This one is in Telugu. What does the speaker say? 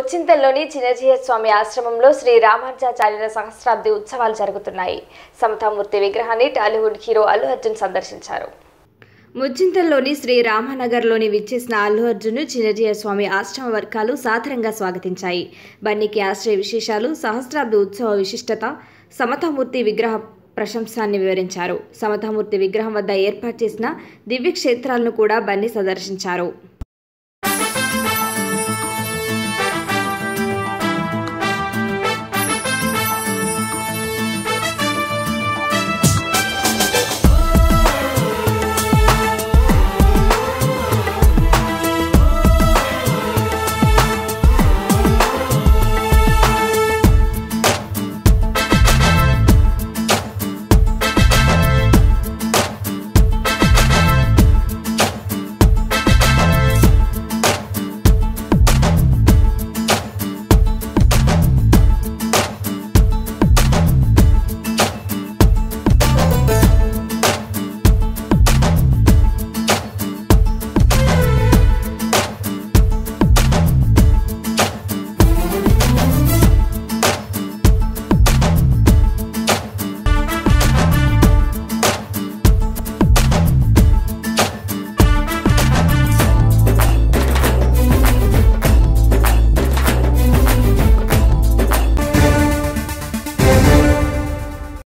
ముచ్చింతల్లోని చిన్నజీయ స్వామి ఆశ్రమంలో శ్రీ రామానుజాచార్యుల సహస్రాబ్ది ఉత్సవాలు జరుగుతున్నాయి. సమతామూర్తి విగ్రహాన్ని టాలీవుడ్ హీరో అల్లు అర్జున్ సందర్శించారు. ముచ్చింతల్లోని శ్రీ రామనగర్లోని విచ్చేసిన అల్లు అర్జున్ చిన్నజీయ స్వామి ఆశ్రమ వర్గాలు సాదరంగా స్వాగతించాయి. బన్నీకి ఆశ్రయ విశేషాలు, సహస్రాబ్ది ఉత్సవ విశిష్టత, సమతామూర్తి విగ్రహ ప్రశంసాన్ని వివరించారు. సమతామూర్తి విగ్రహం వద్ద ఏర్పాటు చేసిన దివ్య క్షేత్రాలను కూడా బన్నీ సందర్శించారు.